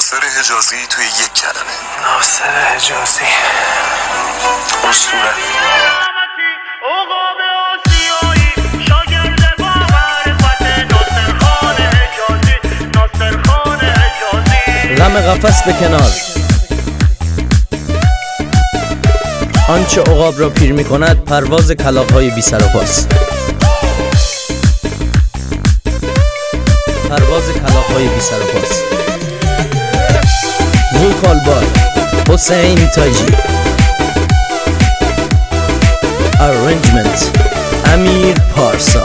ناصر حجازی توی یک کلمه. ناصر حجازی اسطوره. غم قفس به کنار، آنچه عقاب را پیر می کند پرواز کلاغ‌های بی سر و پاست. پرواز کلاغ‌های بی سر و پاست. وکال بای حسین تاجی. ارنجمنت امیر پارسا.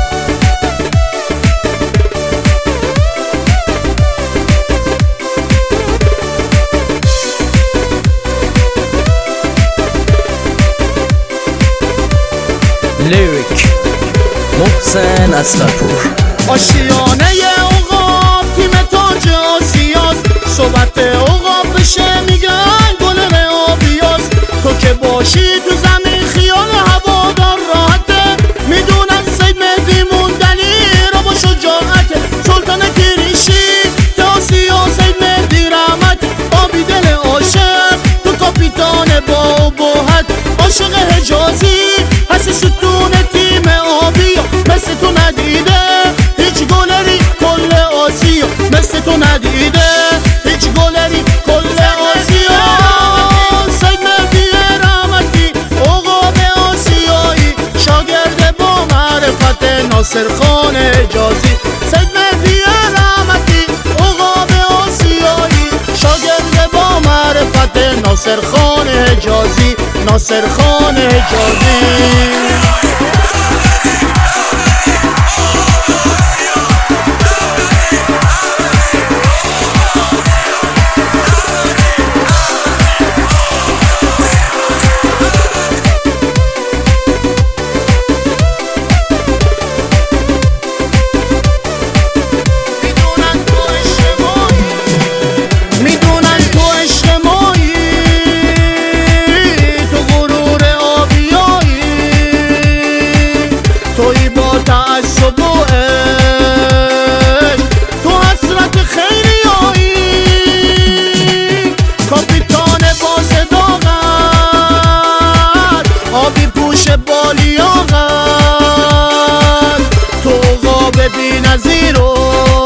لیریک محسن اصغرپور. آشیانه عقاب تیم تاج آسیاست، صحبت عقاب بشه میگن گل آبیاست. تو که باشی تو زمین خیال هوادار راحته، میدونن سید مهدی موندنی رو با شجاعته. سلطان کریشی تو آسیا سید مهدی رحمت، آبی دل عاشق تو کاپیتان با ابهت. عاشق حجازی هستی ستون تیم آبیا، مثل تو ندیده هیچ گلری کل آسیا، مثل تو ندیده هیچ گلری کل آسیا. سید مهدی رحمتی عقاب آسیایی، شاگرد با معرفت ناصر خان حجازی. سید مهدی رحمتی عقاب آسیایی، شاگرد با معرفت ناصر خان حجازی. ناصر خان حجازی. توی با تعصب و عشق تو حسرت خیریایی، کاپیتان با صداقت آبی پوش با لیاقت. تو عقاب بی نظیر و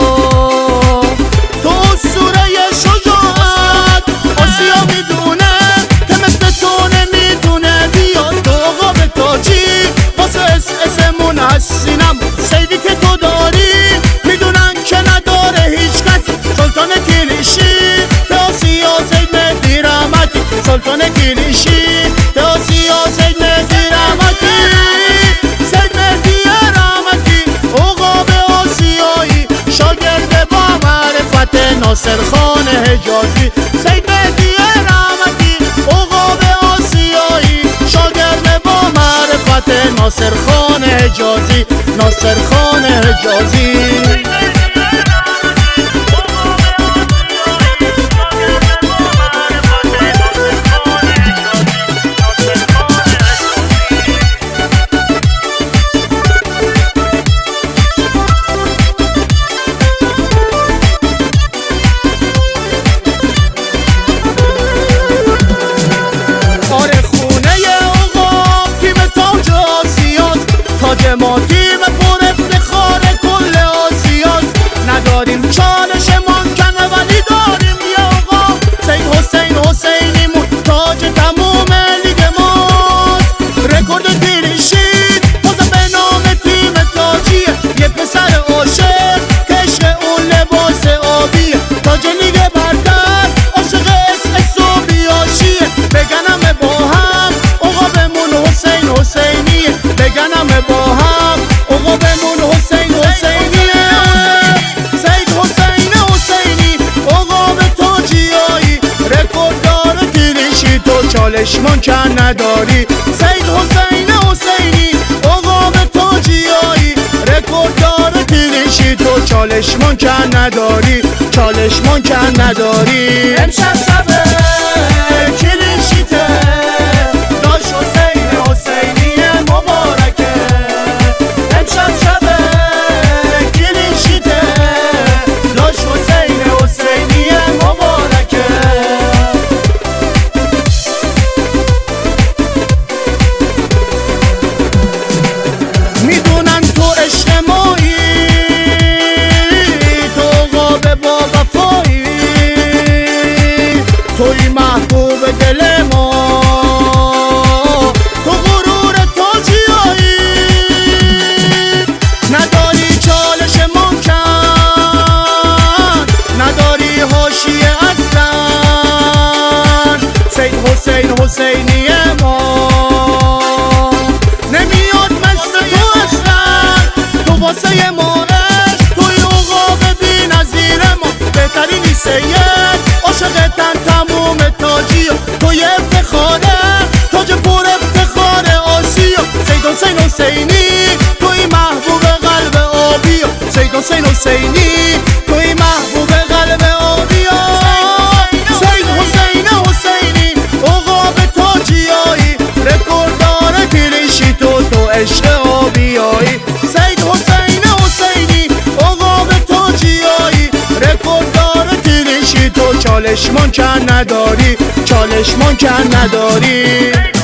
تو اسطوره شجاعت. آسیا میدونه که مثل تو نمیتونه بیاد. تو عقاب تاجی واسه اسمون هستینم، سیدی که تو داری میدونن که نداره هیچ کسی. سلطان کلیشی به آسیا سید مهدی رحمتی، سلطان کلیشی به آسیا سید مهدی رحمتی. سید مهدی رحمتی عقاب آسیایی، شاگرد با معرفت ناصر خان حجازی. سید مهدی رحمتی عقاب آسیایی، شاگرد با معرفت ناصر خان حجازی. ناصر خان حجازی. آره خونه عقاب تیم تاج آسیاست، تاج ما تیم پر افتخار کل آسیاست. نداریم چالش ممکنه ولی داریم یه عقاب. سید حسین حسینیمون تاج تموم لیگ ماست. رکورد کلیشی بازم به نام تیم تاجیه، یه پسر عاشق که عشق اون لباس آبیه. تاج لیگ برتر عاشق صوبیاشیه، بگنم با هم عقابمون حسین حسینیه. بگنم با هم عقابمون حسین حسینیه. سید حسین حسینی عقاب تاجیایی، رکورددار کلیشی تو چالش ممکن نداری. سید حسین حسینی عقاب تاجیایی، رکورددار کلیشی تو چالش ممکن نداری. چالش ممکن نداری. امشب شب کلیشیته داش حسین حسینی مبارکه. امشب شب کلیشیته داش حسین حسینی مبارکه. حسینی ما نمیاد مثل تو اصلا، تو واسه ما عشق، توی عقاب بی نظیر ما، بهترینی سید عاشقتن تموم تاجی، توی افتخاره تاج پر افتخار آسیا، سید حسین حسینی توی محبوب قلب آبی، سید حسین حسینی توی محبوب قلب آبی، سید حسین حسینی عقاب تاجیایی، رکورددار کلیشی تو عشق آبیایی، سید حسین حسینی عقاب تاجیایی، رکورددار کلیشی تو چالش ممکن نداری، چالش ممکن نداری.